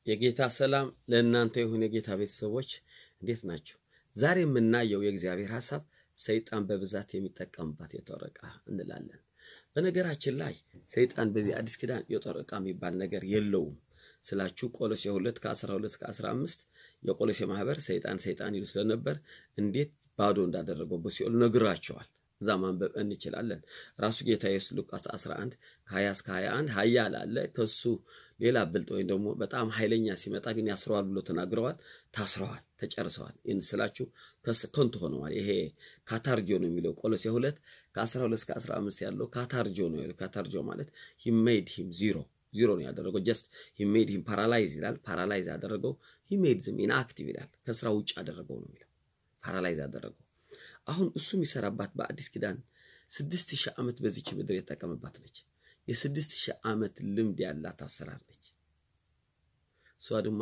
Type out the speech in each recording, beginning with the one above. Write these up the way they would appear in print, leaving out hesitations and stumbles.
የጌታ ሰላም ለእናንተ ይሁን። የጌታ ቤተሰቦች እንዴት ናችሁ? ዛሬ የምናየው የእግዚአብሔር ሐሳብ ሰይጣን በብዛት የሚጠቀምባት የጦር ዕቃ እንላለን። በነገራችን ላይ ሰይጣን በዚህ አዲስ ኪዳን የጦር ዕቃ የሚባል ነገር የለውም ስላችሁ ቆሎሴ 2:12-15 የቆሎሴ ማህበር ሰይጣን ይሉ ስለነበር እንዴት ባዶ እንዳደረገው በሲኦል ነግራቸዋል። ማንበብ እንችላለን። ራሱ ጌታ ኢየሱስ ሉቃስ 11:20-21 ኃያል አለ ከሱ ሌላ ብልጥ ወይ ደግሞ በጣም ኃይለኛ ሲመጣ ግን ያስረዋል ብሎ ተናግረዋል። ታስረዋል፣ ተጨርሰዋል። እንስላችሁ ከንቱ ሆነዋል። ይሄ ካታርጆ ነው የሚለው ቆሎሴ 2:12-15 ያለው ካታርጆ ነው። ካታርጆ ማለት he made him zero ነው ያደረገው። just he made him paralyze ይላል። paralyze ያደረገው he made him inactive ይላል። ከስራ ውጭ አደረገው ነው የሚለው። paralyze ያደረገው አሁን እሱ የሚሰራባት በአዲስ ኪዳን 6000 ዓመት በዚች ምድር የተጠቀመባት ነች። የ6000 ዓመት ልምድ ያላት አሰራር ነች። ሷድም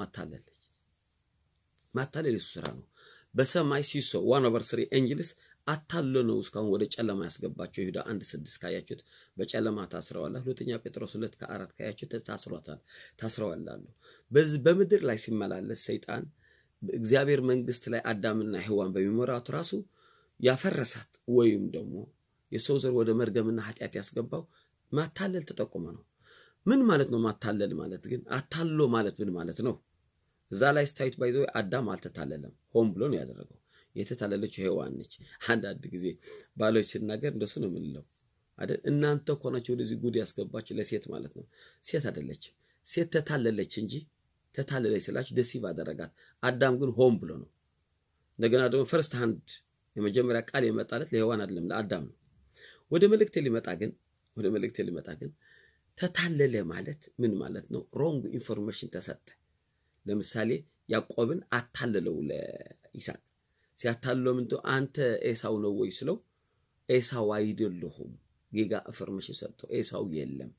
ማታለል እሱ ስራ ነው። በሰማይ ሲሶ 1/3 ኤንጅልስ አታሎ ነው እስካሁን ወደ ጨለማ ያስገባቸው። ይሁዳ 1:6 ካያችሁት በጨለማ ታስረዋል። ሁለተኛ ጴጥሮስ 2:4 ካያችሁት ታስረዋል አሉ። በምድር ላይ ሲመላለስ ሰይጣን እግዚአብሔር መንግስት ላይ አዳምና ሔዋን በሚመራቱ ራሱ ያፈረሳት ወይም ደግሞ የሰው ዘር ወደ መርገምና ኃጢአት ያስገባው ማታለል ተጠቆመ ነው። ምን ማለት ነው ማታለል ማለት? ግን አታሎ ማለት ምን ማለት ነው? እዛ ላይ ስታይት ባይዘው አዳም አልተታለለም፣ ሆም ብሎ ነው ያደረገው። የተታለለችው ሔዋን ነች። አንድ ጊዜ ባሎች ሲናገር እንደሱ ነው የምንለው አይደል? እናንተ ኮናችሁ ወደዚህ ጉድ ያስገባችሁ ለሴት ማለት ነው። ሴት አይደለችም። ሴት ተታለለች እንጂ ተታለለች ስላችሁ ደሲቭ አደረጋት። አዳም ግን ሆም ብሎ ነው። እንደገና ደግሞ ፈርስት ሃንድ የመጀመሪያ ቃል የመጣለት ለሔዋን አይደለም ለአዳም ነው። ወደ መልእክት ሊመጣ ግን ተታለለ ማለት ምን ማለት ነው? ሮንግ ኢንፎርሜሽን ተሰጠ። ለምሳሌ ያዕቆብን አታለለው ለይስሐቅ። ሲያታለው ምንቶ አንተ ኤሳው ነው ወይ ስለው ኤሳው አይደለሁም ጌጋ ኢንፎርሜሽን ሰጥቶ ኤሳው የለም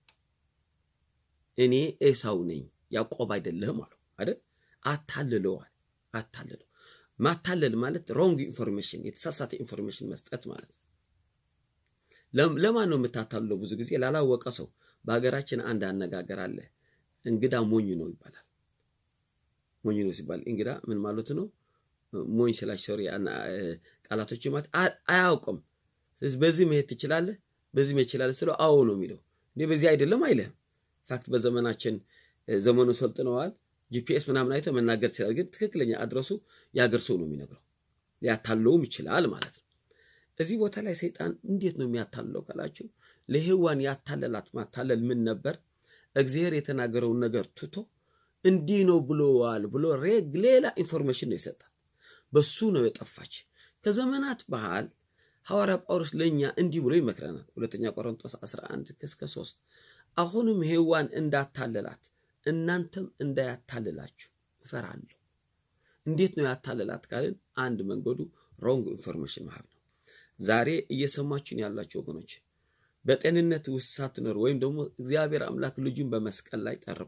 እኔ ኤሳው ነኝ ያዕቆብ አይደለህም አለው አይደል? አታለለው። ማታለል ማለት ሮንግ ኢንፎርሜሽን የተሳሳተ ኢንፎርሜሽን መስጠት ማለት ነው። ለማን ነው የምታታለው? ብዙ ጊዜ ላላወቀ ሰው። በአገራችን አንድ አነጋገር አለ፣ እንግዳ ሞኝ ነው ይባላል። ሞኝ ነው ሲባል እንግዳ ምን ማለት ነው? ሞኝ ስላሽሪ ቃላቶች ማለት አያውቅም። ስለዚህ በዚህ መሄድ ትችላለህ፣ በዚህ መሄድ ትችላለህ ስለው አዎ ነው የሚለው። እንዴ በዚህ አይደለም አይልም። ፋክት በዘመናችን ዘመኑ ሰልጥነዋል። ጂፒኤስ ምናምን አይቶ መናገር ይችላል። ግን ትክክለኛ አድረሱ ያገር ሰው ነው የሚነግረው። ሊያታለውም ይችላል ማለት ነው። እዚህ ቦታ ላይ ሰይጣን እንዴት ነው የሚያታለው ካላችሁ ለሔዋን ያታለላት ማታለል ምን ነበር? እግዚአብሔር የተናገረውን ነገር ትቶ እንዲህ ነው ብሎ ሌላ ኢንፎርሜሽን ነው ይሰጣል። በሱ ነው የጠፋች። ከዘመናት በኋላ ሐዋርያ ጳውሎስ ለኛ እንዲህ ብሎ ይመክረናል። ሁለተኛ ቆሮንቶስ 11:3 አሁንም ሔዋን እንዳታለላት እናንተም እንዳያታልላችሁ እፈራለሁ። እንዴት ነው ያታለላት ካልን አንድ መንገዱ ሮንግ ኢንፎርሜሽን ማለት ነው። ዛሬ እየሰማችሁን ያላችሁ ወገኖች በጤንነት ውስጥ ሳትኖር ወይም ደግሞ እግዚአብሔር አምላክ ልጁን በመስቀል ላይ ጠርቆ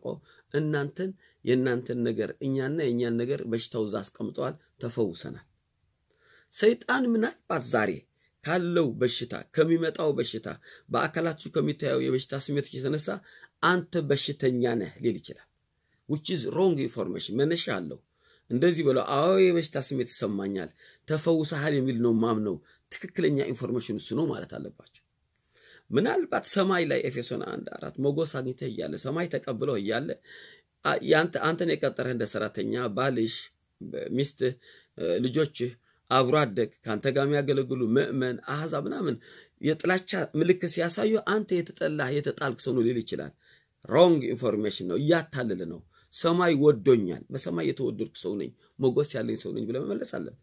የእናንተን ነገር እኛና የኛን ነገር በሽታው ዛ አስቀምጧል፣ ተፈውሰናል። ሰይጣን ምናልባት ዛሬ ካለው በሽታ ከሚመጣው በሽታ በአካላችሁ ከሚታየው የበሽታ ስሜት የተነሳ አንተ በሽተኛ ነህ ሊል ይችላል። which is wrong information መነሻ አለው። እንደዚህ ብለው አዎ የበሽታ ስሜት ይሰማኛል ተፈውሰሃል የሚል ነው ማምነው። ትክክለኛ ኢንፎርሜሽን እሱ ነው ማለት አለባቸው። ምናልባት ሰማይ ላይ ኤፌሶን 1:4 ሞገስ አግኝተህ እያለ ሰማይ ተቀብለው እያለ አንተን የቀጠረህ እንደ ሰራተኛ ባልሽ፣ ሚስትህ፣ ልጆችህ አብሮ አደግ ካንተ ጋር የሚያገለግሉ ምእመን አህዛብ ምናምን የጥላቻ ምልክት ሲያሳዩ አንተ የተጣልክ ሰው ነው ሊል ይችላል። ሮንግ ኢንፎርሜሽን ነው፣ እያታለለ ነው። ሰማይ ወዶኛል፣ በሰማይ የተወደድኩ ሰው ነኝ፣ ሞገስ ያለኝ ሰው ነኝ ብለህ መመለስ አለብህ።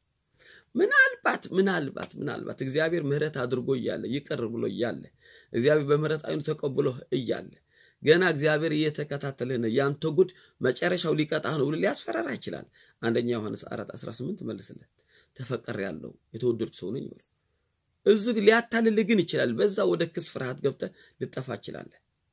ምናልባት እግዚአብሔር ምህረት አድርጎ እያለ ይቅር ብሎ እያለ እግዚአብሔር በምህረት አይኑ ተቀብሎ እያለ ገና እግዚአብሔር እየተከታተለህ ነው፣ ያንተ ጉድ መጨረሻው ሊቀጣህ ነው ብሎ ሊያስፈራራ ይችላል። አንደኛ ዮሐንስ 4:18 መልስለት። ተፈቀር ያለው የተወደድኩ ሰው ነኝ ብሎ እዚህ ሊያታልልህ ግን ይችላል። በዛ ወደ ክስ ፍርሃት ገብተህ ልጠፋ ይችላል።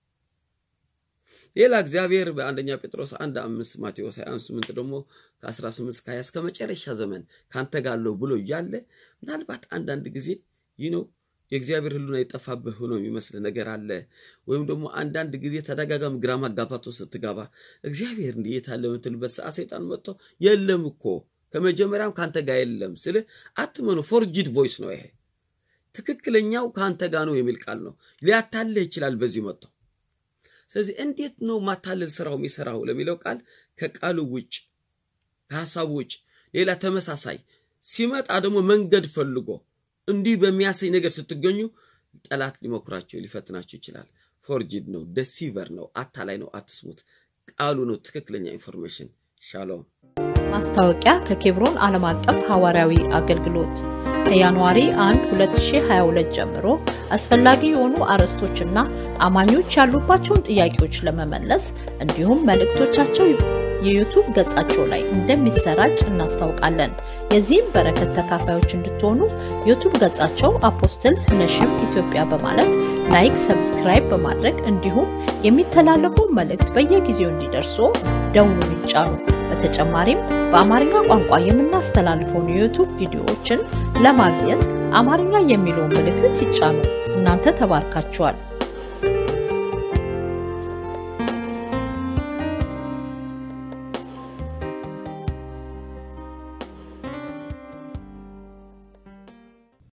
ሌላ እግዚአብሔር በአንደኛ ጴጥሮስ 1:5 ማቴዎስ 28 ደግሞ ከ18-20 እስከ መጨረሻ ዘመን ካንተ ጋር ነው ብሎ እያለ ምናልባት አንዳንድ ጊዜ የእግዚአብሔር ህሉና የጠፋብህ ሆኖ የሚመስል ነገር አለ ወይም ደግሞ አንዳንድ ጊዜ ተደጋጋሚ ግራ መጋባት ውስጥ ስትገባ እግዚአብሔር እንዴት አለ የምትልበት ሰዓት ሰይጣን መጥቶ የለም እኮ ከመጀመሪያም ካንተ ጋር የለም ስለ አትመኑ ፎርጂድ ቮይስ ነው ይሄ ትክክለኛው ካንተ ጋር ነው የሚል ቃል ነው ሊያታልህ ይችላል በዚህ መጥቶ ስለዚህ እንዴት ነው ማታለል ስራው የሚሰራው ለሚለው ቃል ከቃሉ ውጭ ከሐሳቡ ውጭ ሌላ ተመሳሳይ ሲመጣ ደግሞ መንገድ ፈልጎ እንዲህ በሚያሰይ ነገር ስትገኙ ጠላት ሊሞክራችሁ ሊፈትናችሁ ይችላል ፎርጂድ ነው ዲሲቨር ነው አታላይ ነው አትስሙት ቃሉ ነው ትክክለኛ ኢንፎርሜሽን ሻሎም ማስታወቂያ ከኬብሮን ዓለም አቀፍ ሐዋርያዊ አገልግሎት ከጃንዋሪ 1 2022 ጀምሮ አስፈላጊ የሆኑ አርዕስቶችና አማኞች ያሉባቸውን ጥያቄዎች ለመመለስ እንዲሁም መልእክቶቻቸው የዩቲዩብ ገጻቸው ላይ እንደሚሰራጭ እናስታውቃለን የዚህም በረከት ተካፋዮች እንድትሆኑ ዩቲዩብ ገጻቸው አፖስትል ነሽም ኢትዮጵያ በማለት ላይክ ሰብስክራይብ በማድረግ እንዲሁም የሚተላለፉ መልእክት በየጊዜው እንዲደርሱ ደውሉን ይጫኑ በተጨማሪም በአማርኛ ቋንቋ የምናስተላልፈው የዩቲዩብ ቪዲዮዎችን ለማግኘት አማርኛ የሚለውን ምልክት ይጫኑ እናንተ ተባርካችኋል